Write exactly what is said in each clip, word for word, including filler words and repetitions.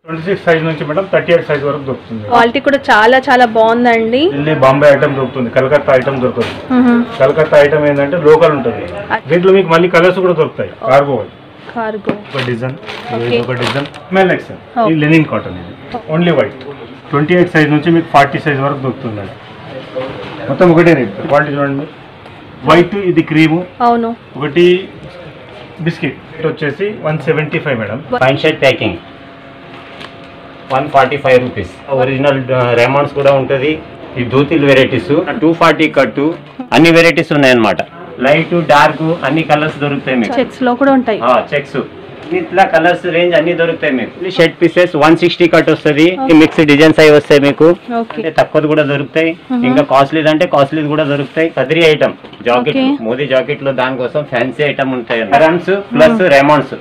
Twenty six size నుంచి madam thirty eight size వరకు దొరుకుతుంది. క్వాలిటీ కూడా చాలా చాలా బాగుందండి. ఢిల్లీ బాంబే ఐటమ్ దొరుకుతుంది, కలకత్తా ఐటమ్ దొరుకుతుంది. కలకత్తా ఐటమ్ ఏంటంటే లోకల్ ఉంటుంది. దీంట్లో మీకు మళ్ళీ కలర్స్ కూడా దొరుకుతాయి. కార్గో కార్గో ఒక డిజైన్, ఒక డిజైన్ స్మెల్ ఎక్సెల్. ఈ లెనిన్ కాటన్ ఇది only white. Twenty eight size నుంచి మీకు ఫార్టీ సైజ్ వరకు దొరుకుతుంది. మొత్తం ఒకటే రేట్. క్వాలిటీ చూడండి, వైట్ ఇది క్రీము, అవును, ఒకటి బిస్కెట్ వచ్చేసి one seventy five madam. Fine shirt packing one forty five rupees. Original Raymonds కూడా ఉంటుంది. ఈ ధోతీలు వెరైటీస్ టూ ఫార్టీ కట్టు అన్ని వెరైటీస్ ఉన్నాయన్నమాట. లైట్ డార్క్ అన్ని కలర్స్ దొరుకుతాయి మీకు. చెక్స్ లో కూడా ఉంటాయి. చెక్స్ ఇట్లా కలర్స్ రేంజ్ అన్ని దొరుకుతాయి మీకు. Shirt pieces one sixty cut వస్తుంది. మిక్స్ డిజైన్స్ అవి వస్తాయి మీకు. తక్కువది కూడా దొరుకుతాయి. ఇంకా కాస్ట్లీ అంటే కాస్ట్లీ కూడా దొరుకుతాయి. Kadiri item jacket, Modi jacket లో దానికోసం ఫ్యాన్సీ ఐటమ్ ఉంటాయి. Rams plus Raymonds.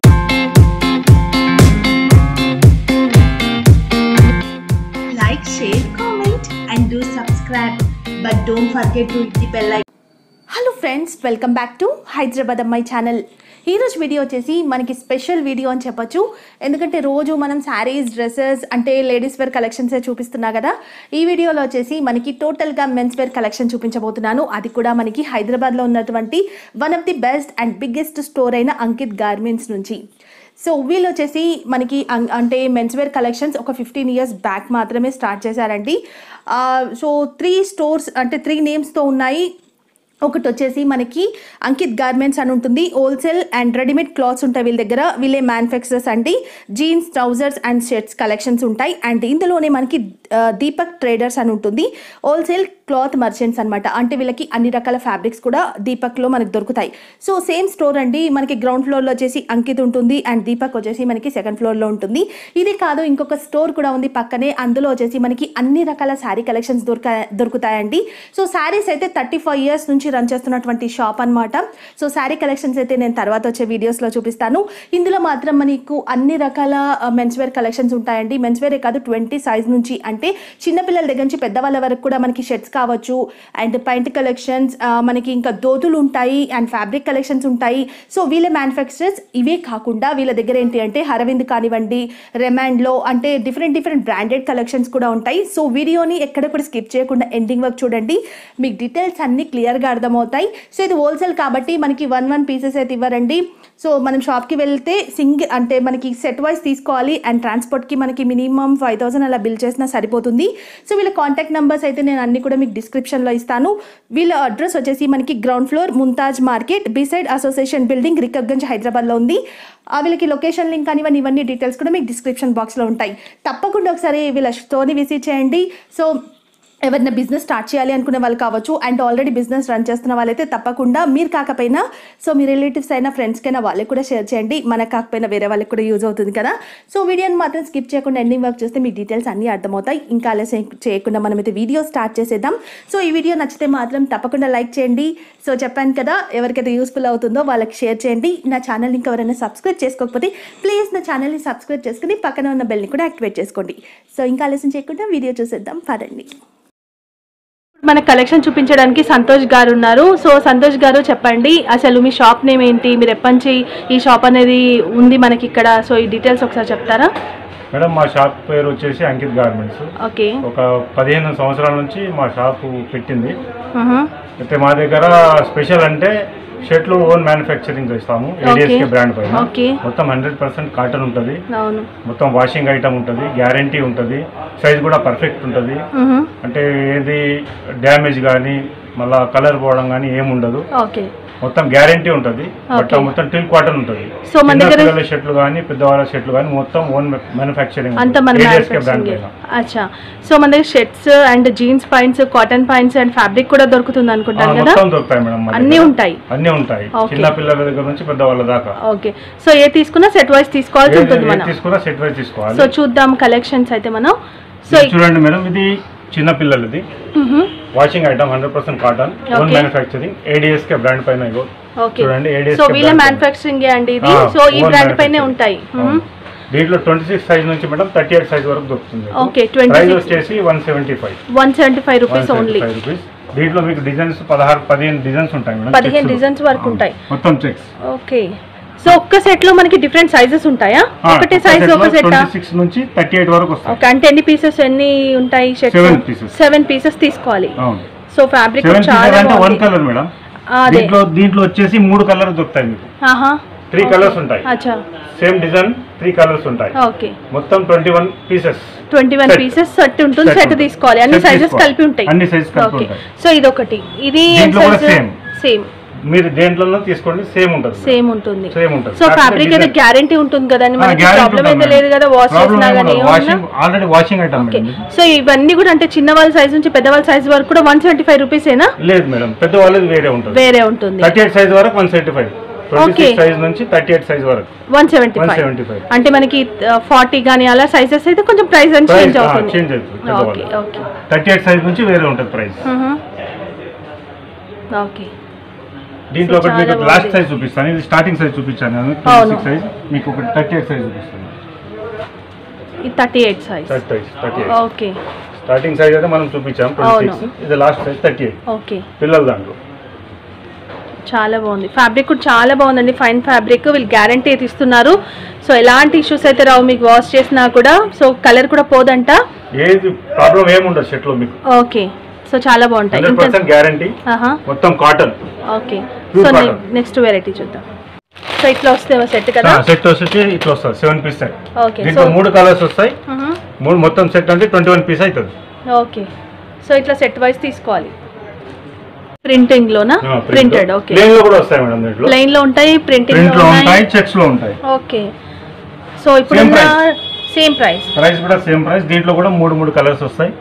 Like, share, comment and do subscribe, but don't forget to hit the bell icon. Hello friends, welcome back to Hyderabad అమ్మాయి ఛానల్. ఈరోజు వీడియో వచ్చేసి మనకి స్పెషల్ వీడియో అని చెప్పొచ్చు. ఎందుకంటే రోజు మనం శారీస్, డ్రెస్సెస్ అంటే లేడీస్ వేర్ కలెక్షన్సే చూపిస్తున్నా కదా. ఈ వీడియోలో వచ్చేసి మనకి టోటల్గా మెన్స్ వేర్ కలెక్షన్ చూపించబోతున్నాను. అది కూడా మనకి హైదరాబాద్లో ఉన్నటువంటి one of the best and biggest store అయిన అంకిత్ గార్మెంట్స్ నుంచి. సో వీళ్ళు వచ్చేసి మనకి అంటే మెన్స్ వేర్ కలెక్షన్స్ ఒక ఫిఫ్టీన్ ఇయర్స్ బ్యాక్ మాత్రమే స్టార్ట్ చేశారండి. సో త్రీ స్టోర్స్ అంటే త్రీ నేమ్స్తో ఉన్నాయి. ఒకటి వచ్చేసి మనకి అంకిత్ గార్మెంట్స్ అని ఉంటుంది. హోల్సేల్ అండ్ రెడీమేడ్ క్లాత్స్ ఉంటాయి వీళ్ళ దగ్గర. వీళ్ళే మ్యానుఫ్యాక్చరర్స్ అండి. Jeans, trousers and shirts collections ఉంటాయి. అండ్ ఇందులోనే మనకి దీపక్ ట్రేడర్స్ అని ఉంటుంది. హోల్సేల్ క్లాత్ మర్చెంట్స్ అనమాట. అంటే వీళ్ళకి అన్ని రకాల ఫ్యాబ్రిక్స్ కూడా దీపక్లో మనకి దొరుకుతాయి. సో సేమ్ స్టోర్ అండి. మనకి గ్రౌండ్ ఫ్లోర్లో వచ్చేసి అంకిత్ ఉంటుంది అండ్ దీపక్ వచ్చేసి మనకి సెకండ్ ఫ్లోర్లో ఉంటుంది. ఇది కాదు, ఇంకొక స్టోర్ కూడా ఉంది పక్కనే. అందులో వచ్చేసి మనకి అన్ని రకాల శారీ కలెక్షన్స్ దొరక దొరుకుతాయండి. సో శారీస్ అయితే థర్టీ ఫైవ్ ఇయర్స్ నుంచి రన్ చేస్తున్నటువంటి షాప్ అనమాట. సో శారీ కలెక్షన్స్ అయితే నేను తర్వాత వచ్చే వీడియోస్లో చూపిస్తాను. ఇందులో మాత్రం మనకు అన్ని రకాల మెన్స్ వేర్ కలెక్షన్స్ ఉంటాయండి. మెన్స్ వేరే కాదు, ట్వంటీ సైజ్ నుంచి అంటే చిన్నపిల్లల దగ్గర నుంచి పెద్దవాళ్ళ వరకు కూడా మనకి షర్ట్స్ కావచ్చు అండ్ ప్యాంట్ కలెక్షన్స్, మనకి ఇంకా దోతులు ఉంటాయి అండ్ ఫ్యాబ్రిక్ కలెక్షన్స్ ఉంటాయి. సో వీళ్ళ మ్యానుఫ్యాక్చరర్స్. ఇవే కాకుండా వీళ్ళ దగ్గర ఏంటి అంటే అరవింద్ కానివ్వండి, రెమాండ్లో అంటే డిఫరెంట్ డిఫరెంట్ బ్రాండెడ్ కలెక్షన్స్ కూడా ఉంటాయి. సో వీడియోని ఎక్కడ కూడా స్కిప్ చేయకుండా ఎండింగ్ వరకు చూడండి. మీకు డీటెయిల్స్ అన్ని క్లియర్గా అర్థమవుతాయి. సో ఇది హోల్సేల్ కాబట్టి మనకి వన్ వన్ పీసెస్ అయితే ఇవ్వరండి. సో మనం షాప్కి వెళ్తే సింగిల్ అంటే మనకి సెట్ వైజ్ తీసుకోవాలి అండ్ ట్రాన్స్పోర్ట్కి మనకి మినిమం ఫైవ్ థౌసండ్ అలా బిల్ చేసినా సరిపోతుంది. సో వీళ్ళ కాంటాక్ట్ నెంబర్స్ అయితే నేను అన్ని కూడా మీకు డిస్క్రిప్షన్లో ఇస్తాను. వీళ్ళ అడ్రస్ వచ్చేసి మనకి ground floor Mumtaz market beside association building, Rikabganj, హైదరాబాద్లో ఉంది. వీళ్ళకి లొకేషన్ లింక్ అని ఇవన్నీ డీటెయిల్స్ కూడా మీకు డిస్క్రిప్షన్ బాక్స్లో ఉంటాయి. తప్పకుండా ఒకసారి వీళ్ళ స్టోర్ని విజిట్ చేయండి. సో ఎవరైనా బిజినెస్ స్టార్ట్ చేయాలి అనుకునే వాళ్ళు కావచ్చు అండ్ ఆల్రెడీ బిజినెస్ రన్ చేస్తున్న వాళ్ళైతే తప్పకుండా మీరు కాకపోయినా సో మీ రిలేటివ్స్ అయినా ఫ్రెండ్స్కైనా వాళ్ళకి కూడా షేర్ చేయండి. మనకు కాకపోయినా వేరే వాళ్ళకి కూడా యూజ్ అవుతుంది కదా. సో వీడియోని మాత్రం స్కిప్ చేయకుండా ఎండింగ్ వర్క్ చేస్తే మీ డీటెయిల్స్ అన్నీ అర్థమవుతాయి. ఇంకా ఆలస్యం చేయకుండా మనమైతే వీడియో స్టార్ట్ చేసేద్దాం. సో ఈ వీడియో నచ్చితే మాత్రం తప్పకుండా లైక్ చేయండి. సో చెప్పాను కదా, ఎవరికైతే యూస్ఫుల్ అవుతుందో వాళ్ళకి షేర్ చేయండి. నా ఛానల్ ఇంకా ఎవరైనా సబ్స్క్రైబ్ చేసుకోకపోతే ప్లీజ్ నా ఛానల్ని సబ్స్క్రైబ్ చేసుకుని పక్కన ఉన్న బెల్ని కూడా యాక్టివేట్ చేసుకోండి. సో ఇంకా ఆలస్యం చేయకుండా వీడియో చూసేద్దాం, పదండి. మన కలెక్షన్ చూపించడానికి సంతోష్ గారు ఉన్నారు. సో సంతోష్ గారు చెప్పండి, అసలు మీ షాప్ నేమ్ ఏంటి, మీరు ఎప్పటి నుంచి ఈ షాప్ అనేది ఉంది మనకి ఇక్కడ? సో ఈ డీటెయిల్స్ ఒకసారి చెప్తారా? మేడం మా షాప్ పేరు వచ్చేసి అంకిత్ గార్మెంట్స్. ఓకే. ఒక పదిహేను సంవత్సరాల నుంచి మా షాప్ పెట్టింది. అయితే మా దగ్గర స్పెషల్ అంటే షర్ట్లు ఓన్ మ్యానుఫ్యాక్చరింగ్ చేస్తాము. ఏడిఎస్కే బ్రాండ్ పైన. మొత్తం హండ్రెడ్ పర్సెంట్ కాటన్ ఉంటుంది. మొత్తం వాషింగ్ ఐటమ్ ఉంటుంది, గ్యారంటీ ఉంటుంది, సైజ్ కూడా పర్ఫెక్ట్ ఉంటుంది. అంటే ఏది డ్యామేజ్ కానీ మళ్ళా కలర్ పోవడం కానీ ఏముండదు. మొత్తం గ్యారంటీ ఉంటుంది. బట్ మొత్తం టిల్ కాటన్ ఉంటుంది. పిల్లల షర్ట్లు కానీ పెద్దవాళ్ళ షర్ట్లు కానీ మొత్తం ఓన్ మ్యానుఫ్యాక్చరింగ్. అచ్చా. సో మన దగ్గర shirts and jeans pants, cotton pants and fabric కూడా దొరుకుతుంది అనుకుంటాను కదా? మొత్తం దొరుకుతాయి మేడం. అన్ని ఉంటాయి అన్ని ఉంటాయి చిన్న పిల్లల దగ్గర నుంచి పెద్దవాళ్ళ దాకా. ఓకే. సో ఏ తీసుకున్నా సెట్ వైజ్ తీసుకోవాల్సి ఉంటుంది మనం. తీసుకున్నా సెట్ వైజ్ తీసుకోవాలి. సో చూద్దాం కలెక్షన్స్ అయితే మనం. సో చూడండి మేడం, ఇది చిన్న పిల్లలది washing item hundred percent cotton, own manufacturing, ADSK brand పైన. చూడండి సో వీళ్ళ మ్యానుఫ్యాక్చరింగ్ అండి ఇది. సో ఈ బ్రాండ్ పైనే ఉంటాయి. దీంట్లో ట్వంటీ సిక్స్ సైజ్ నుంచి మేడం థర్టీ ఎయిట్ సైజ్ వరకు దొరుకుతుంది. ఓకే. ప్రైస్ వచ్చేసి one seventy five one seventy five rupees only. దీంట్లో మీకు డిజైన్స్ పదహారు పదిహేను డిజైన్స్ ఉంటాయి మేడం. పదిహేను డిజైన్స్ వరకు ఉంటాయి మొత్తం చెక్స్. ఓకే. సో ఒక్క సెట్ లో మనకి డిఫరెంట్ సైజెస్ ఉంటాయా? ఒకటే సైజ్ ఒక సెట్ సిక్స్ నుంచి థర్టీ ఎయిట్ వరకు వస్తాయి. ఓకే, అంటే ఎన్ని పీసెస్ ఎన్ని ఉంటాయి shirts? Seven pieces. Seven pieces తీసుకోవాలి. అవును. సో ఫ్యాబ్రిక్ సెవెన్ చాలా పీసెస్ అంటే వన్ బాగుంది. Colour madam. అదే దీంట్లో దీంట్లో వచ్చేసి మూడు కలర్స్ దొరుకుతాయి మీకు. ఆహా, త్రీ కలర్స్ ఉంటాయి. అచ్చా, సేమ్ డిజైన్ త్రీ కలర్స్ ఉంటాయి. ఓకే, మొత్తం twenty one pieces. Twenty one Set. Pieces set ఉంటుంది. Set సెట్ ఉంటుంది. తీసుకోవాలి, అన్ని Set సైజెస్ తీసుకోవాలి. కలిపి ఉంటాయి. అన్ని సైజెస్ కలిపి ఓకే, ఉంటాయి. సో ఇది ఒకటి. ఇది దీంట్లో కూడా same. సేమ్ మీరు దేంట్లో తీసుకోండి సేమ్ ఉంటుంది. సేమ్ ఉంటుంది. సేమ్ ఉంటుంది. సో ఫ్యాబ్రిక్ అయితే గ్యారంటీ ఉంటుంది కదండి, మనకి ప్రాబ్లం అయితే లేదు కదా వాష్ చేసినా గానీ. Washing already washing item. Okay, so ఇవన్నీ కూడా అంటే చిన్న వాళ్ళ సైజ్ నుంచి పెద్ద వాళ్ళ సైజ్ వరకు కూడా వన్ సెవెంటీ ఫైవ్ రూపీస్ ఏనా? లేదు మేడం, పెద్ద వాళ్ళది వేరే ఉంటుంది. వేరే ఉంటుంది. థర్టీ ఎయిట్ సైజ్ వరకు one seventy five. Twenty six size నుంచి థర్టీ ఎయిట్ సైజ్ వరకు వన్ సెవెంటీ ఫైవ్. అంటే మనకి ఫార్టీ గానీ అలా సైజెస్ అయితే కొంచెం ప్రైస్ అని చేంజ్ అవుతుంది. చేంజ్ అవుతుంది. Okay okay, thirty eight size నుంచి వేరే ఉంటుంది ప్రైస్. ఓకే, దీంట్లో ఒకటి మీకు లాస్ట్ సైజ్ చూపిస్తాను. ఇది స్టార్టింగ్ సైజ్ చూపించాను నేను, ట్వంటీ సిక్స్ సైజ్. మీకు ఒకటి థర్టీ ఎయిట్ సైజ్ చూపిస్తాను. ఇది thirty eight size. Thirty eight. Okay, starting size అయితే మనం చూపించాం ట్వంటీ సిక్స్. ఇది last size thirty eight. Okay, పిల్లల దాంట్లో చాలా బాగుంది. ఫ్యాబ్రిక్ కూడా చాలా బాగుందండి, ఫైన్ ఫ్యాబ్రిక్. వీళ్ళు గ్యారంటీ అయితే ఇస్తున్నారు. సో ఎలాంటి ఇష్యూస్ అయితే రావు మీకు వాష్ చేసినా కూడా. సో కలర్ కూడా పోదంట, ఏది ప్రాబ్లం ఏముండదు షర్ట్ లో మీకు. ఓకే, సో చాలా బాగుంటాయి. Hundred percent guarantee. మొత్తం cotton. Okay, so next variety చూద్దాం. సో ఇట్లా వస్తే సెట్ కదా? సెట్ వస్తే ఇట్లా వస్తుంది సెవెన్ పీస్ సెట్. ఓకే, దీంట్లో మూడు కలర్స్ వస్తాయి. మూడు మొత్తం సెట్ అంటే ట్వంటీ వన్ పీస్ అవుతుంది. ఓకే, సో ఇట్లా సెట్ వైస్ తీసుకోవాలి. ప్రింటింగ్ లోనా? ప్రింటెడ్. ఓకే, ప్లెయిన్ లో కూడా వస్తాయి మేడం. దీంట్లో ప్లెయిన్ లో ఉంటాయి, ప్రింటింగ్ ప్రింట్ లో ఉంటాయి, చెక్స్ లో ఉంటాయి. ఓకే, సో ఇప్పుడు సేమ్ ప్రైస్. ప్రైస్ కూడా సేమ్ ప్రైస్. దీంట్లో కూడా మూడు మూడు కలర్స్ వస్తాయి.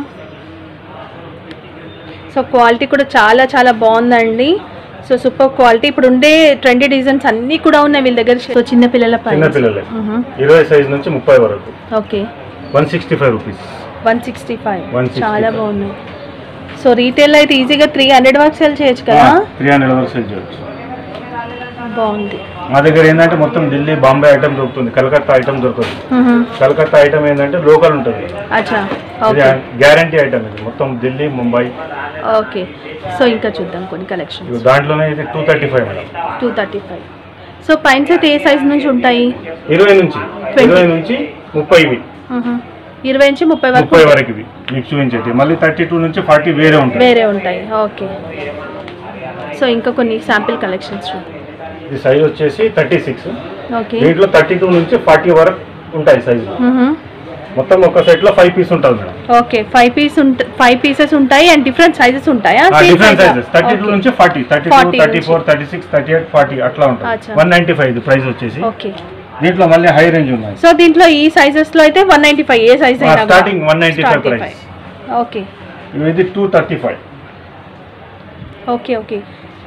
సో క్వాలిటీ కూడా చాలా చాలా బాగుందండి. So super quality. ఇప్పుడు ఉండే ట్రెండీ డిజైన్స్ అన్ని కూడా ఉన్నాయి వీళ్ళ దగ్గర. సో చిన్న పిల్లల పై చిన్న పిల్లలే ఇరవై సైజ్ నుంచి ముప్పై వరకు. Okay, one sixty five rupees. One sixty five చాలా బాగున్నాయి. సో రీటైల్ అయితే ఈజీగా త్రీ హండ్రెడ్ వరకు సెల్ చేయొచ్చు కదా? త్రీ హండ్రెడ్ వరకు సెల్ చేయొచ్చు. బాగుంది. మా దగ్గర ఏంటంటే మొత్తం ఢిల్లీ బాంబే ఐటమ్ దొరుకుతుంది, కలకత్తా ఐటమ్ దొరకదు. కలకత్తా ఐటమ్ ఏంటంటే లోకల్ ఉంటుంది. అచ్చా, గ్యారంటీ ఐటమ్ ఇది మొత్తం ఢిల్లీ ముంబై. ఓకే, సో ఇంకా చూద్దాం కొన్ని కలెక్షన్. దాంట్లోనే ఇది two thirty five madam. Two thirty five. So పైన్స్ అయితే ఏ సైజ్ నుంచి ఉంటాయి? ఇరవై నుంచి ఇరవై నుంచి ముప్పై ఇవి. ఇరవై నుంచి ముప్పై వరకు ముప్పై వరకు ఇవి మీకు చూపించేది. మళ్ళీ థర్టీ టూ నుంచి ఫార్టీ వేరే ఉంటాయి. వేరే ఉంటాయి. ఓకే, సో ఇంకా కొన్ని శాంపిల్ కలెక్షన్స్. ఇది సైజ్ వచ్చేసి థర్టీ సిక్స్. ఓకే, దీంట్లో థర్టీ టూ నుంచి ఫార్టీ వరకు ఉంటాయి సైజు. మొత్తం ఒక సెట్ లో ఫైవ్ పీస్ ఉంటుంది madam. Okay, five piece five pieces ఉంటాయి అండ్ డిఫరెంట్ సైజెస్ ఉంటాయా? డిఫరెంట్ సైజెస్ థర్టీ టూ నుంచి forty, thirty two, thirty four, thirty six, thirty eight, forty అట్లా ఉంటుంది. వన్ నైన్టీ ఫైవ్ ఇది ప్రైస్ వచ్చేసి. ఓకే, దీంట్లో మళ్ళీ హై రేంజ్ ఉన్నాయి. సో దీంట్లో ఈ సైజెస్ లో అయితే వన్ నైన్టీ ఫైవ్. ఏ సైజ్ అయినా starting one ninety five price. Okay, ఇది two thirty five. Okay okay,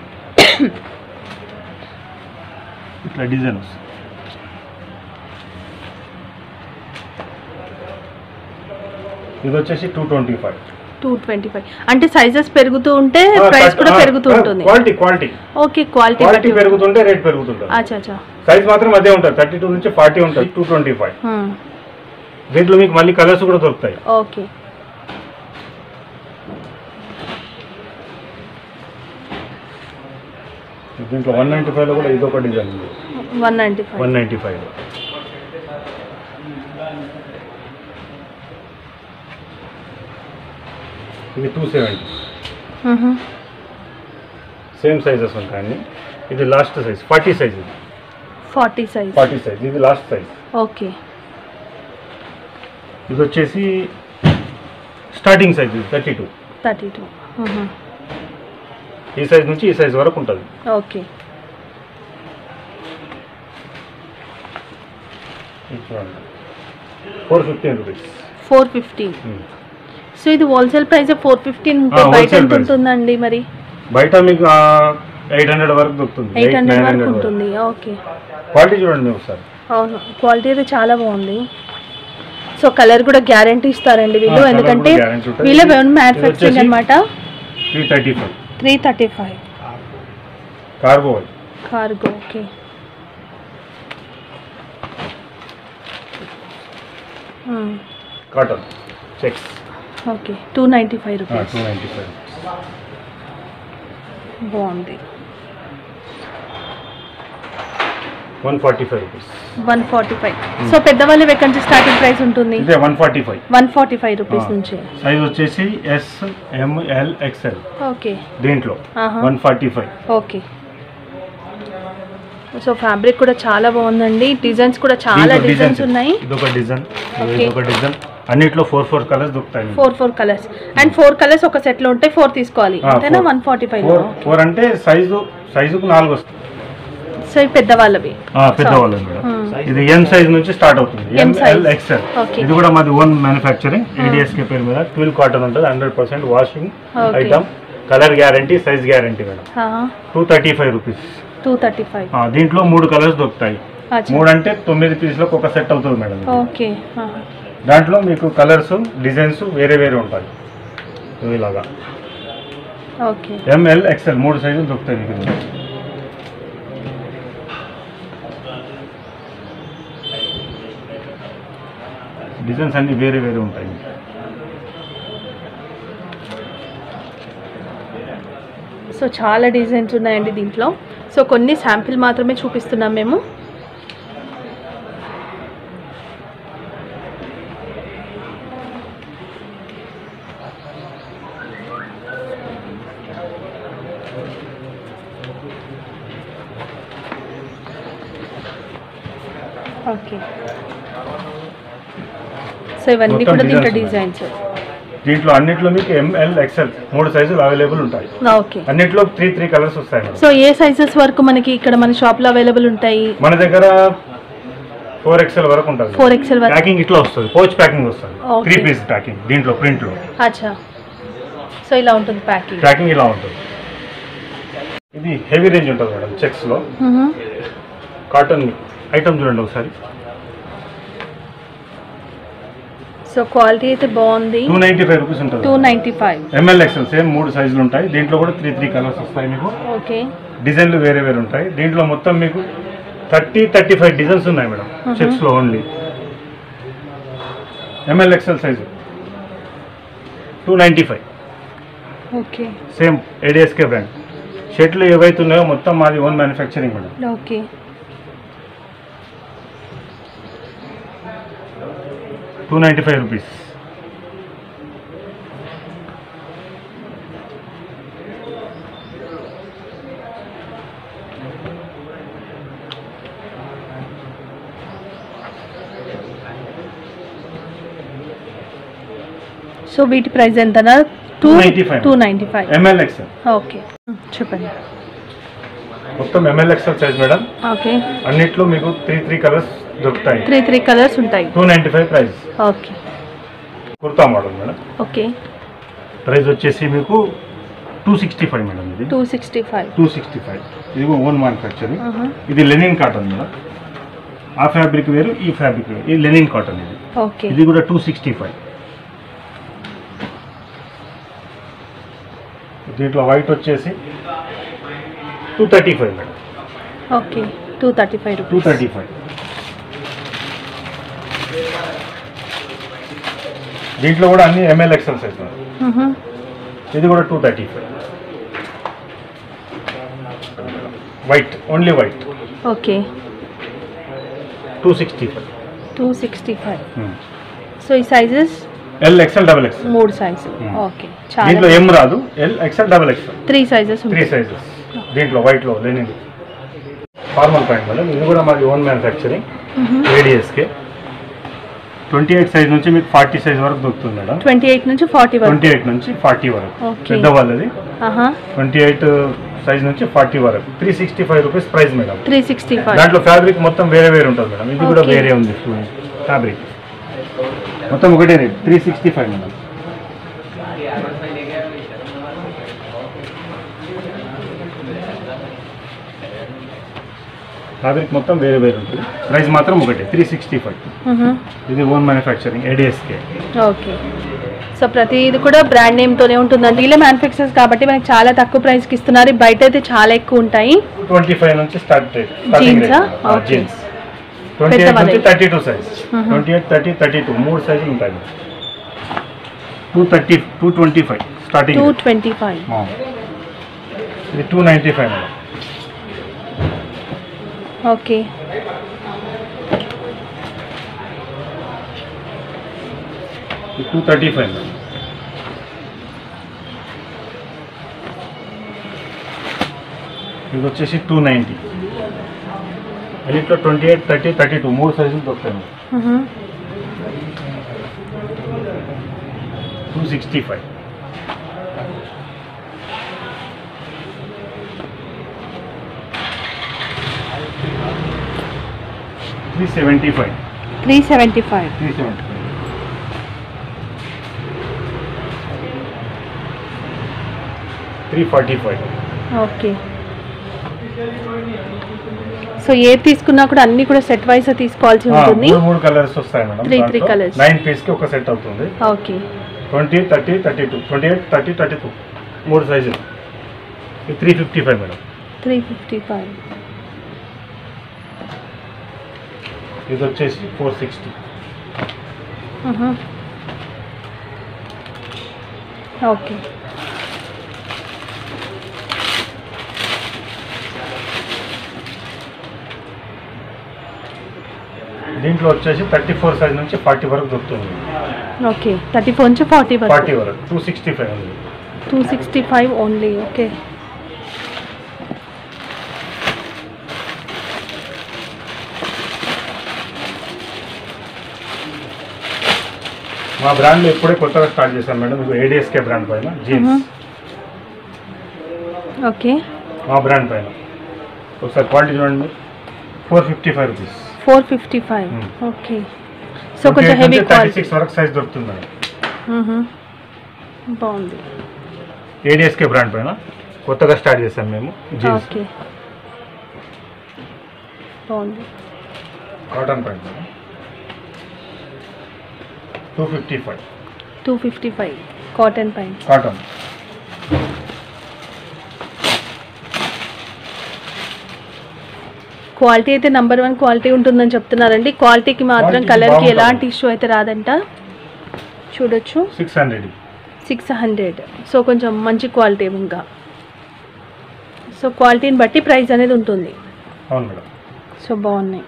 ఇట్లా డిజైన్ వస్తుంది. ఇది వచ్చేసి two twenty five. Two twenty five అంటే సైజెస్ పెరుగుతూ ఉంటే ప్రైస్ కూడా పెరుగుతూ ఉంటుంది. Quality quality okay, quality quality పెరుగుతుంటే రేట్ పెరుగుతుంటుంది. అచ్చా అచ్చా, సైజ్ మాత్రం అదే ఉంటుంది. థర్టీ టూ నుంచి ఫార్టీ ఉంటుంది. Two twenty five. దీంట్లో మీకు మళ్ళీ కలర్స్ కూడా దొరుకుతాయి. ఓకే, దీంట్లో వన్ నైన్టీ ఫైవ్ లో కూడా ఇదొక డిజైన్ ఉంది. One ninety five one ninety five ఇది టూ సెవెంటీ. సేమ్ సైజెస్ ఉంటాయండి. ఇది లాస్ట్ సైజ్ ఫార్టీ సైజ్. ఇది ఫార్టీ సైజ్. ఫార్టీ సైజ్ ఇది లాస్ట్ సైజ్. ఓకే, ఇది వచ్చేసి starting size thirty two. Thirty two ఈ సైజ్ నుంచి ఈ సైజ్ వరకు ఉంటుంది. Okay, four fifteen rupees. Four fifteen. So ఇది హోల్సేల్ ప్రైస్ ఫోర్ ఫిఫ్టీన్. బయట ఎంత ఉంటుందండి మరి? బయట మీకు ఎయిట్ హండ్రెడ్ వరకు దొరుకుతుంది. ఎయిట్ హండ్రెడ్ వరకు ఉంటుంది. ఓకే, క్వాలిటీ చూడండి ఒకసారి. అవును, క్వాలిటీ అయితే చాలా బాగుంది. సో కలర్ కూడా గ్యారంటీ ఇస్తారండి వీళ్ళు, ఎందుకంటే వీళ్ళ మ్యానుఫ్యాక్చరింగ్ అనమాట. Three thirty five. Three thirty five cargo. Cargo. Okay, cotton checks. Okay, two ninety five rupees. Two ninety five బాగుంది. One forty five rupees. One forty five. So పెద్దవాళ్ళవి ఎక్కడి నుంచి స్టార్టింగ్ ప్రైస్ ఉంటుంది? ఇదే one forty five. One forty five rupees నుంచి. Size వచ్చేసి S, M, L, XL. Okay. దీంట్లో one forty five. Okay. So fabric కూడా చాలా బాగుందండి. డిజైన్స్ కూడా చాలా డిజైన్స్ ఉన్నాయి. ఇదొక డిజైన్, ఇదొక డిజైన్. అన్నిట్లో ఫోర్ ఫోర్ కలర్స్ దొరుకుతాయి. Four four colours and four colours ఒక సెట్ లో ఉంటాయి. ఫోర్ తీసుకోవాలి అంతేనా? One forty five. ఫోర్ అంటే సైజు సైజుకు నాలుగు వస్తాయి. సో ఇది పెద్దవాళ్ళవి. పెద్దవాళ్ళవి మేడం. ఇది ఎం సైజ్ నుంచి స్టార్ట్ అవుతుంది. M, L, XL. ఇది కూడా మాది ఓన్ మ్యానుఫ్యాక్చరింగ్. ఏడిఎస్కే పేరు మీద ట్విల్ కాటన్ ఉంటుంది. Hundred percent washing item. Colour guarantee, size guarantee madam. Two thirty five rupees. Two thirty five. దీంట్లో మూడు కలర్స్ దొరుకుతాయి. మూడు అంటే తొమ్మిది పీస్లకు ఒక సెట్ అవుతుంది మేడం. ఓకే. దాంట్లో మీకు కలర్స్, డిజైన్స్ వేరే వేరే ఉంటాయి. ఇలాగా ఓకే. ఎంఎల్, ఎక్స్ఎల్ మూడు సైజులు దొరుకుతాయి మీకు. డిజైన్స్ అన్ని వేరే వేరే ఉంటాయి. సో చాలా డిజైన్స్ ఉన్నాయండి దీంట్లో. సో కొన్ని శాంపిల్ మాత్రమే చూపిస్తున్నాం మేము. ఓకే. సో ఇవన్నీ కూడా దీంట్లో డిజైన్స్. దీంట్లో అన్నిట్లో మీకు ఎంఎల్, ఎక్స్ఎల్ మూడు సైజులు అవైలబుల్ ఉంటాయి. ఓకే. అన్నిట్లో త్రీ త్రీ కలర్స్ వస్తాయి. సో ఏ సైజెస్ వరకు మనకి ఇక్కడ మన షాప్ లో అవైలబుల్ ఉంటాయి? మన దగ్గర ఫోర్ ఎక్స్ఎల్ వరకు ఉంటుంది. ఫోర్ ఎక్స్ఎల్ వరకు. ప్యాకింగ్ ఇట్లా వస్తుంది, పౌచ్ ప్యాకింగ్ వస్తుంది. త్రీ పీస్ ప్యాకింగ్ దీంట్లో ప్రింట్ లో. అచ్చా. సో ఇలా ఉంటుంది ప్యాకింగ్. ప్యాకింగ్ ఇలా ఉంటుంది. ఇది హెవీ రేంజ్ ఉంటుంది మేడం. చెక్స్ లో కాటన్ ఐటమ్ చూడండి ఒకసారి. సో క్వాలిటీ అయితే బాగుంది. టూ నైన్టీ ఫైవ్ రూపీస్ ఉంటుంది. Two ninety five. M L, XL same మూడు సైజులు ఉంటాయి. దీంట్లో కూడా త్రీ త్రీ కలర్స్ వస్తాయి మీకు. ఓకే. డిజైన్లు వేరే వేరే ఉంటాయి. దీంట్లో మొత్తం మీకు థర్టీ థర్టీ ఫైవ్ డిజైన్స్ ఉన్నాయి మేడం చెక్స్ లో only. M L, XL size two ninety five. Okay. Same ADSK brand. షర్ట్లు ఏవైతే ఉన్నాయో మొత్తం మాది own manufacturing madam. Okay. Two ninety five rupees. So వీటి ప్రైస్ ఎంతనా? Two ninety five. Two ninety five. M L, XL. Okay చెప్పండి. మొత్తం M L, XL size madam. Okay. అన్నిట్లో మీకు త్రీ త్రీ కలర్స్ దొరుకుతాయి. త్రీ త్రీ కలర్స్ ఉంటాయి. Two ninety five price. Okay. Kurta model madam. Okay. Price వచ్చేసి మీకు టూ సిక్స్టీ ఫైవ్ మేడం. ఇది two sixty five. Two sixty five. ఇది ఓన్ మ్యానుఫ్యాక్చరింగ్. ఇది linen cotton madam. ఆ ఫ్యాబ్రిక్ వేరు, ఈ ఫ్యాబ్రిక్ వేరు. ఇది లెనిన్ కాటన్. ఇది ఓకే. ఇది కూడా టూ సిక్స్టీ ఫైవ్. దీంట్లో వైట్ వచ్చేసి two thirty five madam. Okay. Two thirty five two thirty five. దీంట్లో కూడా అన్ని ఎంఎల్, ఎక్స్ఎల్ సైజ్. ఇది కూడా two thirty five. White, only white. Okay. Two sixty five. Two sixty five. So ఈ sizes L, XL, double XL మూడు సైజులు. ఓకే. దీంట్లో ఎం రాదు. L, XL, double XL three sizes. Three sizes దీంట్లో వైట్లో లెనిన్ ఫార్మల్ ప్యాంట్ మేడం. ఇది కూడా మాది own manufacturing. ADSK. Twenty eight size నుంచి మీకు ఫార్టీ సైజ్ వరకు దొరుకుతుంది మేడం. ట్వంటీ ఎయిట్ నుంచి ఫార్టీ వరకు. ట్వంటీ ఎయిట్ నుంచి ఫార్టీ వరకు పెద్దవాళ్ళది. ట్వంటీ ఎయిట్ సైజ్ నుంచి ఫార్టీ వరకు. Three sixty five rupees price madam. Three sixty five. దాంట్లో ఫ్యాబ్రిక్ మొత్తం వేరే వేరే ఉంటుంది మేడం. ఇది కూడా వేరే ఉంది ఫ్యాబ్రిక్. మొత్తం ఒకటే rate three sixty five madam. Fabric మొత్తం వేరే వేరే ఉంటుంది. ప్రైస్ మాత్రం ఒకటే త్రీ సిక్స్టీ ఫైవ్. ఇది own manufacturing ADSK. Okay. So ప్రతి ఇది కూడా బ్రాండ్ నేమ్తోనే ఉంటుందండి. వీళ్ళే మ్యానుఫ్యాక్చర్స్ కాబట్టి మనకి చాలా తక్కువ ప్రైస్కి ఇస్తున్నారు. బయట అయితే చాలా ఎక్కువ ఉంటాయి. ట్వంటీ ఫైవ్ నుంచి start rate. Jeans jeans twenty eight నుంచి thirty two size. Twenty eight, thirty, thirty two మూడు సైజులు ఉంటాయి. Two thirty two twenty five starting. Two twenty five. ఇది two ninety five madam. Okay. Two thirty five madam. ఇది వచ్చేసి two ninety. దీంట్లో twenty eight thirty thirty two మూడు సైజులు దొరుకుతాయి madam. Two sixty five. Three seventy five. Three seventy five. Three seventy five. Three forty five. Okay. So ఏ తీసుకున్నా కూడా అన్ని కూడా సెట్ వైస్ తీసుకోవాల్సి ఉంటుంది. మూడు మూడు కలర్స్ వస్తాయి madam. Three three colours. Nine piece కి ఒక సెట్ అవుతుంది. Okay. Twenty thirty thirty two twenty eight thirty thirty two మూడు సైజులు. Three fifty five madam. Three fifty five. ఇది వచ్చేసి ఫోర్ సిక్స్టీ. ఓకే. దీంట్లో వచ్చేసి థర్టీ ఫోర్ సైజ్ నుంచి ఫార్టీ వరకు దొరుకుతుంది. ఓకే. థర్టీ ఫోర్ నుంచి ఫార్టీ వరకు. ఫార్టీ వరకు టూ సిక్స్టీ ఫైవ్ ఉంది. Two sixty five only. Okay. మా బ్రాండ్లో ఇప్పుడే కొత్తగా స్టార్ట్ చేశాను మేడం. ఇది ఏడిఎస్కే బ్రాండ్ పైన జీన్స్. ఓకే. మా బ్రాండ్ పైన ఒకసారి క్వాలిటీ చూడండి. Four fifty five rupees. Four fifty five. Okay. So కొంచెం హెవీ థర్టీ సిక్స్ వరకు సైజ్ దొరుకుతుంది మేడం. బాగుంది. ఏడిఎస్కే బ్రాండ్ పైన కొత్తగా స్టార్ట్ చేశాం మేము జీన్స్. ఓకే. బాగుంది. కాటన్ పైన two fifty five. Two fifty five cotton పైన. కాటన్. క్వాలిటీ అయితే నెంబర్ వన్ క్వాలిటీ ఉంటుందని చెప్తున్నారండి. క్వాలిటీకి మాత్రం కలర్కి ఎలాంటి ఇష్యూ అయితే రాదంట. చూడొచ్చు. Six hundred. Six hundred. So కొంచెం మంచి క్వాలిటీ ఇంకా. సో క్వాలిటీని బట్టి ప్రైస్ అనేది ఉంటుంది. అవును మేడం. సో బాగున్నాయి.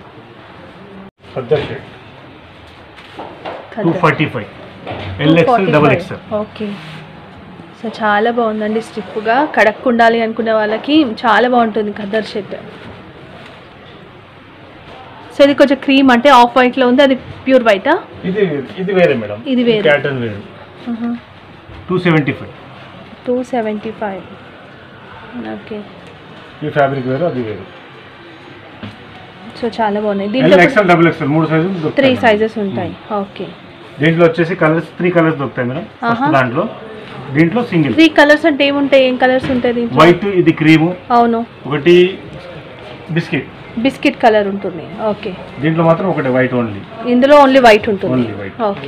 Two forty five. L XL double XL. Okay. So చాలా బాగుందండి. స్టిఫ్గా కడక్ ఉండాలి అనుకునే వాళ్ళకి చాలా బాగుంటుంది ఖద్దర్ షర్ట్. సో ఇది కొంచెం క్రీమ్ అంటే ఆఫ్ వైట్ లో ఉంది. అది ప్యూర్ వైటా? ఇది ఇది వేరే మేడం. ఇది వేరే. ప్యాటర్న్ వేరే. Two seventy five. Two seventy five. Okay. ఈ ఫ్యాబ్రిక్ వేరే అది వేరే. సో చాలా బాగున్నాయి. ఎల్ దీంట్లో ఎక్స్ఎల్ డబుల్ ఎక్స్ఎల్ మూడు సైజులు దొరుకుతాయి. త్రీ సైజెస్ ఉంటాయి. ఓకే. దీంట్లో వచ్చేసి కలర్స్ త్రీ కలర్స్ దొరుకుతాయి మేడం. దాంట్లో దీంట్లో సింగిల్. త్రీ కలర్స్ అంటే ఏముంటాయి? ఏం కలర్స్ ఉంటాయి దీంట్లో? వైట్, ఇది క్రీము. అవును. ఒకటి బిస్కెట్. బిస్కెట్ కలర్ ఉంటుంది. ఓకే. దీంట్లో మాత్రం ఒకటి వైట్ ఓన్లీ. ఇందులో ఓన్లీ వైట్ ఉంటుంది. Only white. ఓకే.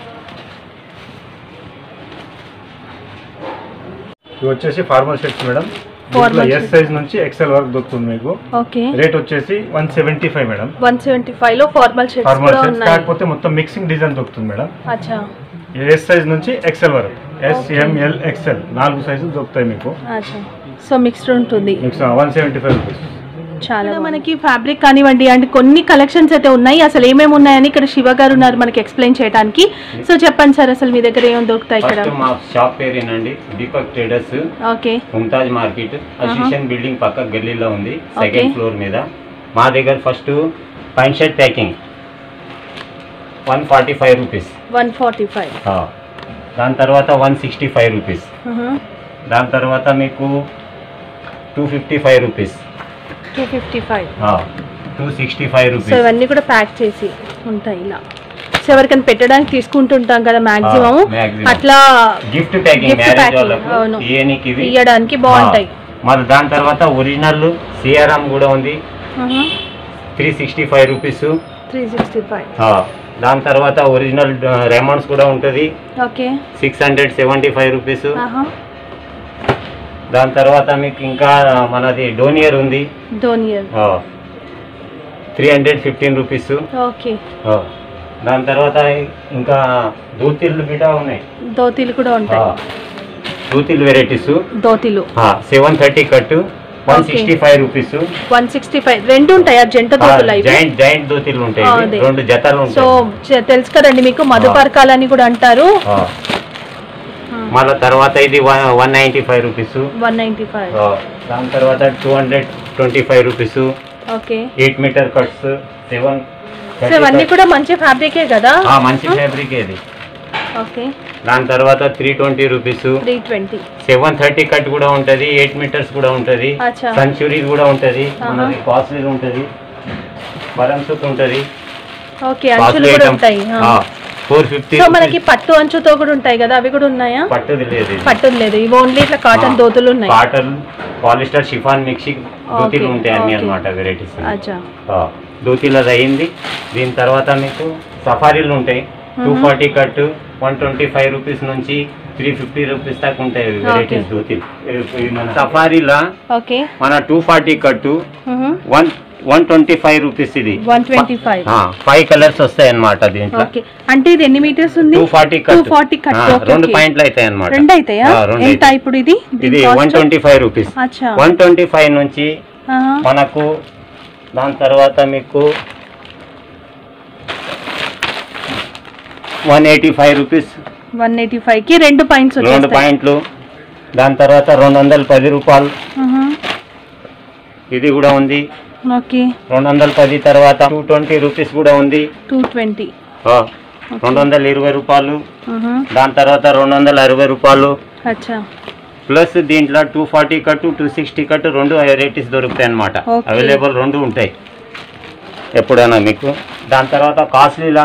ఇది వచ్చేసి formal shirts madam. Formal S size నుంచి ఎక్స్ఎల్ వరకు దొరుకుతుంది మీకు. ఓకే. రేట్ వచ్చేసి one seventy five madam. One seventy five లో ఫార్మల్ షర్ట్స్ ఫార్మల్ కూడా షర్ట్స్ ఉన్నాయి. కాకపోతే మొత్తం మిక్సింగ్ డిజైన్ దొరుకుతుంది మేడం. అచ్చా. ఎస్ సైజ్ నుంచి ఎక్స్ఎల్ వరకు. ఎస్, ఎం, ఎల్, ఎక్స్ఎల్ నాలుగు సైజులు దొరుకుతాయి మీకు. అచ్చా. సో మిక్స్డ్ ఉంటుంది. One seventy five rupees. చాలా మనకి ఫ్యాబ్రిక్ కానివ్వండి అంటే కొన్ని కలెక్షన్స్ అయితే ఉన్నాయి. అసలు ఏమేమి ఉన్నాయని ఇక్కడ శివ గారు ఉన్నారు మనకి ఎక్స్ప్లెయిన్ చేయడానికి. సో చెప్పండి సార్, అసలు మీ దగ్గర ఏం దొరుకుతాయి ఇక్కడ? మా షాప్ పేరేనండి Deepak traders. Okay. Mumtaz market association building పక్క గల్లీలో ఉంది, సెకండ్ ఫ్లోర్ మీద. మా దగ్గర first point shirt packing one forty five rupees. One forty five. దాని తర్వాత వన్ సిక్స్టీ ఫైవ్ రూపీస్. దాని తర్వాత మీకు two fifty five rupees. Two fifty five. Two sixty five rupees. So ఇవన్నీ కూడా ప్యాక్ చేసి ఉంటాయి ఇలా. సో ఎవరికైనా పెట్టడానికి తీసుకుంటుంటాం కదా మాక్సిమం, అట్లా గిఫ్ట్ ప్యాకింగ్ ఇవ్వడానికి బాగుంటాయి. మరి దాని తర్వాత ఒరిజినల్ సిఆర్ఎం కూడా ఉంది, three sixty five rupees. Three sixty five. దాని తర్వాత ఒరిజినల్ రేమండ్స్ కూడా ఉంటుంది, okay, six hundred seventy five rupees. దాని తర్వాత మీకు ఇంకా మనది డోనియర్ ఉంది, Donear three hundred fifteen rupees. Okay. దాని తర్వాత ఇంకా దోతీలు గిటా ఉన్నాయి, దోతీలు కూడా ఉంటాయి, దోతీలు వెరైటీస్. దోతీలు seven thirty cut one sixty five rupees. One sixty five రెండు ఉంటాయి జంట దోతులు అవి. జాయింట్ జాయింట్ దోతీలు ఉంటాయి, రెండు జతలు ఉంటాయి. సో తెలుసు కదండి మీకు మధుపర్కాలని కూడా అంటారు. మళ్ళీ తర్వాత ఇది one ninety five rupees. One ninety five. దాని తర్వాత two hundred twenty five rupees. Okay. Eight meter cuts seven. ఇవన్నీ కూడా మంచి ఫ్యాబ్రికే కదా? మంచి ఫ్యాబ్రిక్ ఇది. ఓకే. దాని తర్వాత three twenty rupees. Three twenty. Seven thirty cut కూడా ఉంటది, ఎయిట్ మీటర్స్ కూడా ఉంటది, సెంచురీ కూడా ఉంటది, మనది కాస్ట్లీ ఉంటది, బరం సూట్ ఉంటది. ఓకే. అంచులు కూడా ఉంటాయి. Four fifty. సో మనకి పట్టు అంచుతో కూడా ఉంటాయి కదా, అవి కూడా ఉన్నాయా? పట్టుది లేదు, పట్టుది లేదు, ఇవి ఓన్లీ ఇట్లా కాటన్ దోతులు ఉన్నాయి. కాటన్ పాలిస్టర్ షిఫాన్ మిక్సింగ్ దోతీలు ఉంటాయి అన్ని అన్నమాట వెరైటీస్. దోతీలది అయింది. దీని తర్వాత మీకు సఫారీలు ఉంటాయి, two forty cut one twenty five rupees నుంచి త్రీ ఫిఫ్టీ రూపీస్ దాకా ఉంటాయి వెరైటీస్ దోతీలు. సఫారీలా మన two forty cut one one twenty five rupees. ఇది one twenty five. Five colours వస్తాయి అన్నమాట దీంట్లో. అంటే ఇది ఎన్ని మీటర్స్ ఉంది? Two forty cut. Two forty cut. రెండు పాయింట్లు అవుతాయి అన్నమాట. రెండు అవుతాయా? ఎంత ఇప్పుడు ఇది? ఇది one twenty five rupees. One twenty five నుంచి మనకు దాని తర్వాత మీకు one eighty five rupees. One eighty five కి రెండు పాయింట్స్ రెండు పాయింట్లు. దాని తర్వాత రెండు వందల పది రూపాయలు. ఇది కూడా ఉంది. ఓకే. రెండు వందల పది తర్వాత టూ ట్వంటీ రూపీస్ కూడా ఉంది. Two twenty. రెండు వందల ఇరవై రూపాయలు. దాని తర్వాత రెండు వందల అరవై రూపాయలు. ప్లస్ దీంట్లో two forty cut two sixty cut రెండు వెరైటీస్ దొరుకుతాయి అన్నమాట. అవైలబుల్ రెండు ఉంటాయి ఎప్పుడైనా మీకు. దాని తర్వాత కాస్ట్లీలా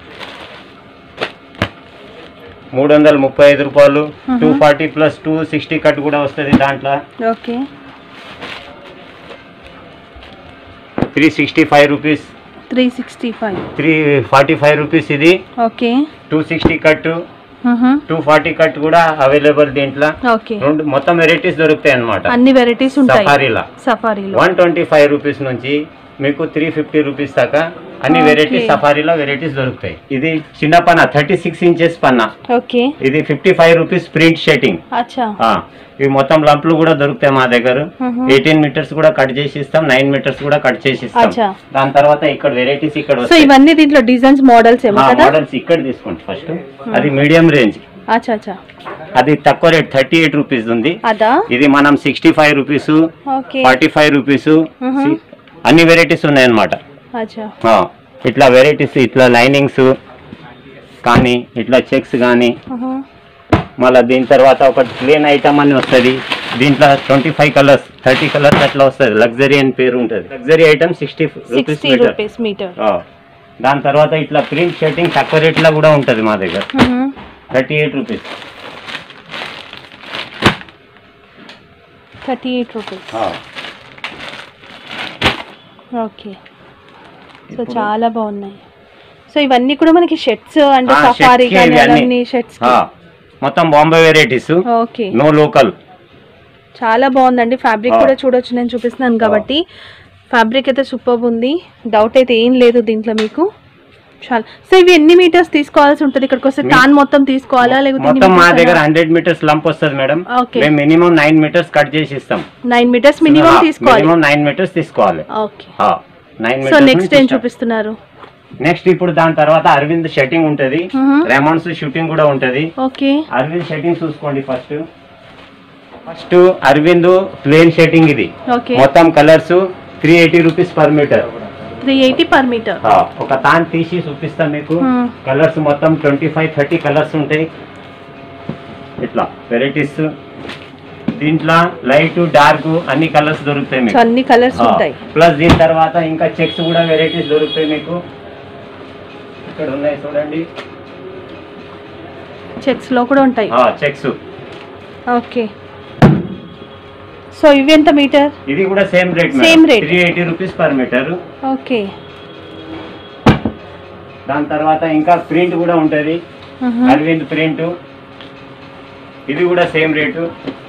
మూడు వందల ముప్పై ఐదు రూపాయలు. Two forty plus two sixty cut కూడా వస్తుంది దాంట్లో. Okay. Three sixty five rupees. Three sixty five. Three forty five rupees ఇది. Okay. Two sixty cut two forty cut కూడా అవైలబుల్ దీంట్లో. రెండు మొత్తం వెరైటీస్ దొరుకుతాయి అన్నమాట. అన్ని వెరైటీస్ ఉంటాయి సఫారీలా. సఫారీలో వన్ ట్వంటీ ఫైవ్ రూపీస్ నుంచి మీకు త్రీ ఫిఫ్టీ రూపీస్ దాకా అన్ని వెరైటీస్ సఫారీలో వెరైటీస్ దొరుకుతాయి. ఇది చిన్న పన్నా థర్టీ సిక్స్ ఇంచెస్ పన్నా. ఓకే. ఇది fifty five rupees print shirting. ఇవి మొత్తం లంపులు కూడా దొరుకుతాయి మా దగ్గర. ఎయిటీన్ మీటర్స్ కూడా కట్ చేసి ఇస్తాం, నైన్ మీటర్స్ కూడా కట్ చేసి ఇస్తాం. దాని తర్వాత ఇక్కడ వెరైటీస్ ఇక్కడ వస్తాయి. ఇవన్నీ దీంట్లో డిజైన్స్ మోడల్స్ మోడల్స్ ఇక్కడ తీసుకోండి ఫస్ట్. అది మీడియం రేంజ్. అది తక్కువ రేట్ థర్టీ ఎయిట్ రూపీస్ ఉంది. ఇది మనం sixty five rupees, forty five rupees అన్ని వెరైటీస్ ఉన్నాయన్నమాట. ఇట్లా వెరైటీస్ ఇట్లా లైనింగ్స్ కానీ ఇట్లా చెక్స్ కానీ. మళ్ళీ దీని తర్వాత ఒక ప్లేన్ ఐటమ్ అని వస్తుంది. దీంట్లో twenty five colours thirty colours అట్లా వస్తుంది. లగ్జరీ అని పేరు ఉంటుంది. Luxury item sixty rupees meter. దాని తర్వాత ఇట్లా ప్రింట్ షర్టింగ్ తక్కువ రేట్లో కూడా ఉంటుంది మా దగ్గర. Thirty eight rupees. Thirty eight rupees. Okay. So చాలా బాగున్నాయి. సో ఇవన్నీ కూడా మనకి షర్ట్స్ అంటే సఫారీ కానీ షర్ట్స్ మొత్తం Bombay varieties. Okay. No local. చాలా బాగుందండి. ఫ్యాబ్రిక్ కూడా చూడొచ్చు, నేను చూపిస్తున్నాను కాబట్టి. ఫ్యాబ్రిక్ అయితే సూపర్ ఉంది, డౌట్ అయితే ఏం లేదు దీంట్లో మీకు. చాలా. సో ఇవి ఎన్ని మీటర్స్ తీసుకోవాల్సి ఉంటుంది ఇక్కడికి వస్తే? టాన్ మొత్తం తీసుకోవాలా లేకపోతే మా దగ్గర హండ్రెడ్ మీటర్స్ లంప్ వస్తుంది మేడం. మేము మినిమం నైన్ మీటర్స్ కట్ చేసి ఇస్తాం. నైన్ మీటర్స్ మినిమం తీసుకోవాలి. మినిమం నైన్ మీటర్స్ తీసుకోవాలి. ఓకే. నైన్ సో నెక్స్ట్ ఏం చూపిస్తున్నారు? నెక్స్ట్ ఇప్పుడు దాని తర్వాత అరవింద్ షర్టింగ్ ఉంటది, రెమాన్స్ షూటింగ్ కూడా ఉంటది. ఓకే. అరవింద్ షర్టింగ్ చూసుకోండి first. First Arvind plain shirting ఇది. మొత్తం colours three eighty rupees per meter. Three eighty per meter. ఒక తాన్ తీసి చూపిస్తాం మీకు. కలర్స్ మొత్తం ట్వంటీ ఫైవ్ థర్టీ కలర్స్ ఉంటాయి. ఇట్లా వెరైటీస్ దీంట్లో లైట్ డార్క్ అన్ని కలర్స్ దొరుకుతాయి మీకు. అన్ని కలర్స్ ఉంటాయి. ప్లస్ దీని తర్వాత ఇంకా చెక్స్ కూడా వెరైటీస్ దొరుకుతాయి మీకు. ఇక్కడ ఉన్నాయి చూడండి, చెక్స్ లో కూడా ఉంటాయి. చెక్స్. ఓకే. సో ఇవి ఎంత మీటర్? ఇది కూడా same rate. Same rate three eighty rupees per meter. Okay. దాని తర్వాత ఇంకా ప్రింట్ కూడా ఉంటది, అరవింద్ ప్రింట్. ఇది కూడా సేమ్ రేటు.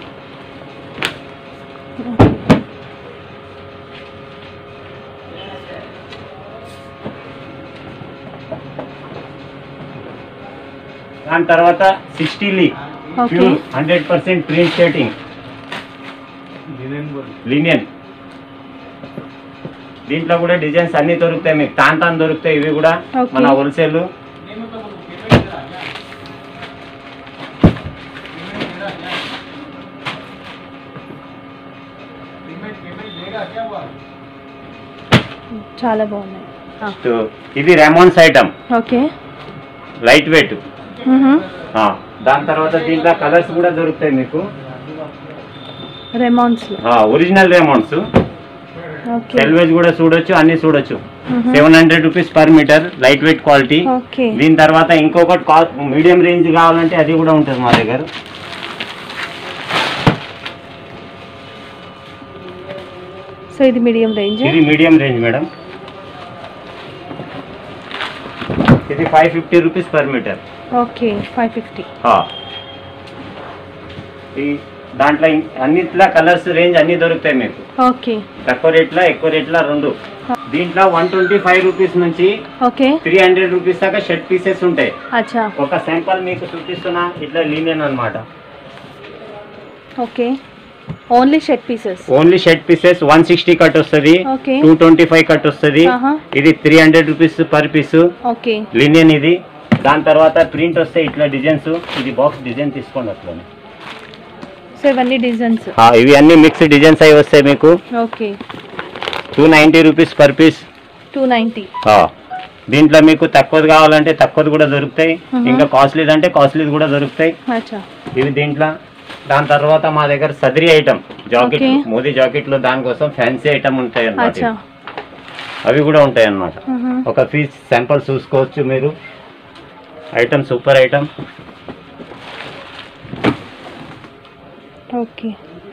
దాని తర్వాత sixty lea pure hundred percent print shirting. Linen దీంట్లో కూడా డిజైన్స్ అన్ని దొరుకుతాయి మీకు, తాన్ తాన్ దొరుకుతాయి ఇవి కూడా మన హోల్సేల్. చాలా బాగున్నాయి. ఇది Raymonds item, okay light weight. దాని తర్వాత దీంట్లో కలర్స్ కూడా దొరుకుతాయి మీకు, రెమాన్స్ ఒరిజినల్ రెమాన్స్. సెల్వేజ్ కూడా చూడొచ్చు, అన్ని చూడొచ్చు. Seven hundred rupees per meter, light weight quality. దీని తర్వాత ఇంకొకటి మీడియం రేంజ్ కావాలంటే అది కూడా ఉంటుంది మా దగ్గర. సో ఇది మీడియం రేంజ్, ఇది మీడియం రేంజ్ మేడం. ఇది five fifty rupees per meter. Okay five fifty. దాంట్లో అన్నిట్లా కలర్స్ రేంజ్ అన్ని దొరుకుతాయి మీకు. ఓకే తక్కువ రేట్లా ఎక్కువ రేట్లా రెండు. దీంట్లో వన్ ట్వంటీ ఫైవ్ రూపీస్ నుంచి ఓకే త్రీ హండ్రెడ్ రూపీస్ దాకా షర్ట్ పీసెస్ ఉంటాయి. అచ్చా ఒక శాంపుల్ మీకు చూపిస్తున్నా, ఇట్లా లీనియన్ అన్నమాట. Okay only shirt pieces, only shirt pieces. One sixty cut వస్తుంది, టూ ట్వంటీ ఫైవ్ కట్ వస్తుంది. ఇది three hundred rupees per piece. Okay linen ఇది. దాని తర్వాత ప్రింట్ వస్తాయి ఇట్లా డిజైన్స్. ఇది బాక్స్ డిజైన్ తీసుకోండి అట్లా. సో ఇవన్నీ డిజైన్స్, ఇవి అన్ని మిక్స్ డిజైన్స్ అవి వస్తాయి మీకు. Okay two ninety rupees per piece. Two ninety. దీంట్లో మీకు తక్కువది కావాలంటే తక్కువది కూడా దొరుకుతాయి, ఇంకా కాస్ట్లీది అంటే కాస్ట్లీది కూడా దొరుకుతాయి ఇవి దీంట్లో. దాని తర్వాత మా దగ్గర సదరీ ఐటమ్, జాకెట్, మోదీ జాకెట్లు, దానికోసం ఫ్యాన్సీ ఐటమ్ ఉంటాయి అన్నమాట. అవి కూడా ఉంటాయి అన్నమాట. ఒక పీస్ శాంపుల్ చూసుకోవచ్చు మీరు. Item super item. ఓకే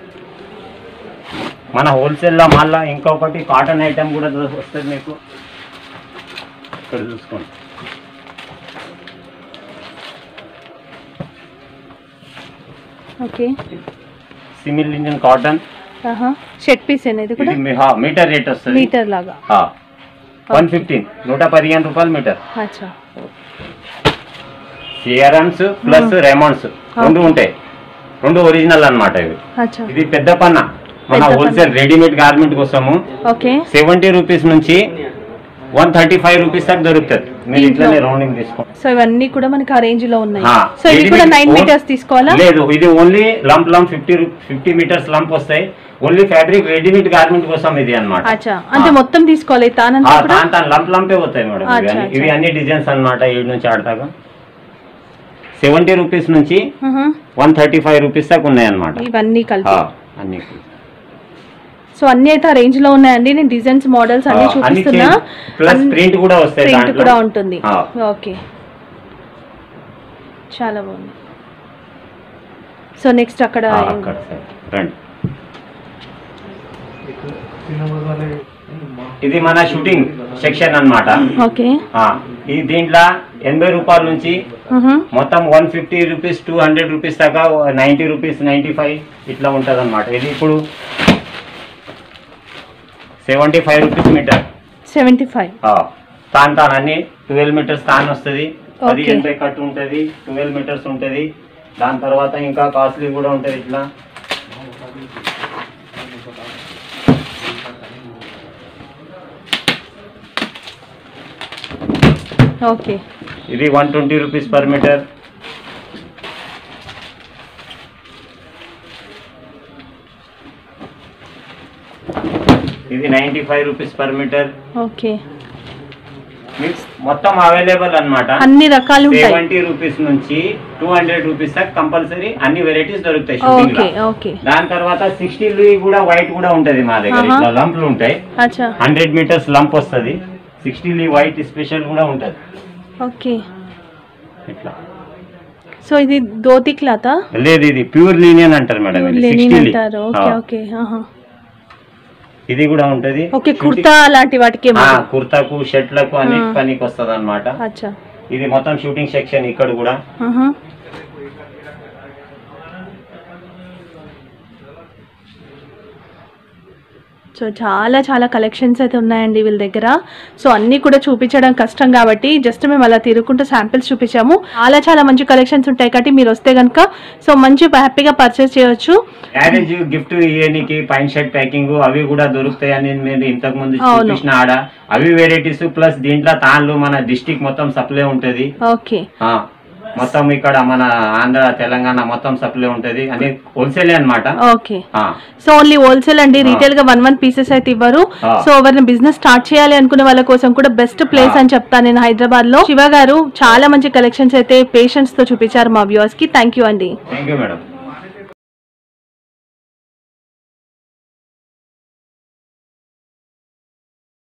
మన హోల్సేల్లో మళ్ళీ ఇంకొకటి కాటన్ ఐటమ్ కూడా వస్తుంది మీకు. ఇక్కడ చూసుకోండి. ఓకే సిమిల్ లినియన్ కాటన్ షర్ట్ పీస్ అనేది కూడా మీటర్ రేట్ వస్తుంది. మీటర్ లాగా వన్ ఫిఫ్టీన్ నూట పదిహేను రూపాయలు మీటర్. అచ్చా సిఆర్ఎమ్స్ ప్లస్ రెమాన్స్ రెండు ఉంటాయి, రెండు ఒరిజినల్ అన్నమాట ఇవి. ఇది పెద్ద పన్న మన హోల్సేల్ రెడీమేడ్ గార్మెంట్ కోసము. ఓకే సెవెంటీ రూపీస్ నుంచి వన్ థర్టీ ఫైవ్ రూపీస్ దాకా దొరుకుతుంది. మీరు ఇట్లానే రౌండింగ్ తీసుకోండి. సో ఇవన్నీ కూడా మనకి ఆ రేంజ్ లో ఉన్నాయి. సో ఇది కూడా నైన్ మీటర్స్ తీసుకోవాలా? లేదు, ఇది only lump lump fifty fifty meters lump వస్తాయి. ఓన్లీ ఫ్యాబ్రిక్ రెడీమేడ్ గార్మెంట్ కోసం ఇది అన్నమాట. అంటే మొత్తం తీసుకోవాలి, తాను లంప్ లంపే పోతాయి మేడం. ఇవి అన్ని డిజైన్స్ అన్నమాట. ఏడు నుంచి ఆడతాగా సెవెంటీ రూపీస్ నుంచి వన్ థర్టీ ఫైవ్ రూపీస్ దాకా ఉన్నాయి అన్నమాట. ఇవన్నీ కలిపి అన్ని. సో అన్ని అయితే ఆ రేంజ్ లో ఉన్నాయండి. నేను డిజైన్స్ మోడల్స్ అన్ని చూపిస్తున్నా. ప్లస్ ప్రింట్ కూడా వస్తాయి, ప్రింట్ కూడా ఉంటుంది. ఓకే చాలా బాగుంది. సో నెక్స్ట్ అక్కడ రండి. ఇది మన షూటింగ్ సెక్షన్ అన్నమాట. ఓకే ఈ దీంట్లో ఎనభై రూపాయల నుంచి మొత్తం one fifty rupees two hundred rupees దాకా నైన్టీ రూపీస్ నైన్టీ ఫైవ్ ఇట్లా ఉంటుంది అన్నమాట. ఇది ఇప్పుడు seventy five rupees meter. Seventy five తాన్ తాన్ అన్ని ట్వెల్వ్ మీటర్స్ తాన్ వస్తుంది. అది ఎనభై కట్ ఉంటుంది, ట్వెల్వ్ మీటర్స్ ఉంటుంది. దాని తర్వాత ఇంకా కాస్ట్లీ కూడా ఉంటుంది ఇట్లా. ఓకే ఇది one twenty rupees per meter. ఇది ninety five rupees per meter. Okay మొత్తం అవైలబుల్ అన్నమాట. అన్ని రకాలు సెవెంటీ రూపీస్ నుంచి టూ హండ్రెడ్ రూపీస్ దాకా కంపల్సరీ అన్ని వెరైటీస్ దొరుకుతాయి షూటింగ్ లో. దాని తర్వాత సిక్స్టీ కూడా వైట్ కూడా ఉంటది మా దగ్గర. ఇట్లా లంప్లు ఉంటాయి. హండ్రెడ్ మీటర్స్ లంప్ వస్తుంది. సిక్స్టీ వైట్ స్పెషల్ కూడా ఉంటది. ఓకే ఇట్లా. సో ఇది ధోతి క్లాత్? లేదు, ఇది ప్యూర్ లీనియన్ అంటారు మేడం. ఇది కూడా ఉంటది. ఓకే కుర్తా అలాంటి వాటికి, కుర్తాకు షర్ట్లకు అన్ని పనికి వస్తుంది అన్నమాట. ఇది మొత్తం షూటింగ్ సెక్షన్. ఇక్కడ కూడా సో చాలా చాలా కలెక్షన్స్ అయితే ఉన్నాయండి వీళ్ళ దగ్గర. సో అన్నీ కూడా చూపించడం కష్టం కాబట్టి జస్ట్ మేము అలా తిరుగుకుంటూ శాంపిల్స్ చూపించాము. చాలా చాలా మంచి కలెక్షన్స్ ఉంటాయి కాబట్టి మీరు వస్తే కనుక సో మంచి హ్యాపీగా పర్చేస్ చేయొచ్చు. మ్యారేజ్ గిఫ్ట్ ఇయనికి పైన్ షర్ట్ ప్యాకింగ్ అవి కూడా దొరుకుతాయి అని మీరు ఇంతకు ముందు చూపించిన ఆడ అవి వెరైటీస్ ప్లస్ దీంట్లో తాన్లు మన డిస్టిక్ మొత్తం సప్లై ఉంటది. ఓకే మొత్తం ఇక్కడ మన ఆంధ్ర తెలంగాణ మొత్తం సప్లై ఉంటది అని హోల్సేల్ అన్నమాట. ఓకే సో ఓన్లీ హోల్సేల్ అండి, రీటైల్ గా వన్ వన్ పీసెస్ అయితే ఇవ్వరు. సో ఎవరైనా బిజినెస్ స్టార్ట్ చేయాలి అనుకునే వాళ్ళ కోసం కూడా బెస్ట్ ప్లేస్ అని చెప్తాను నేను హైదరాబాద్ లో. శివ గారు చాలా మంచి కలెక్షన్స్ అయితే పేషెంట్స్ తో చూపించారు మా వ్యూవర్స్ కి. థ్యాంక్ యూ అండి. Thank you madam.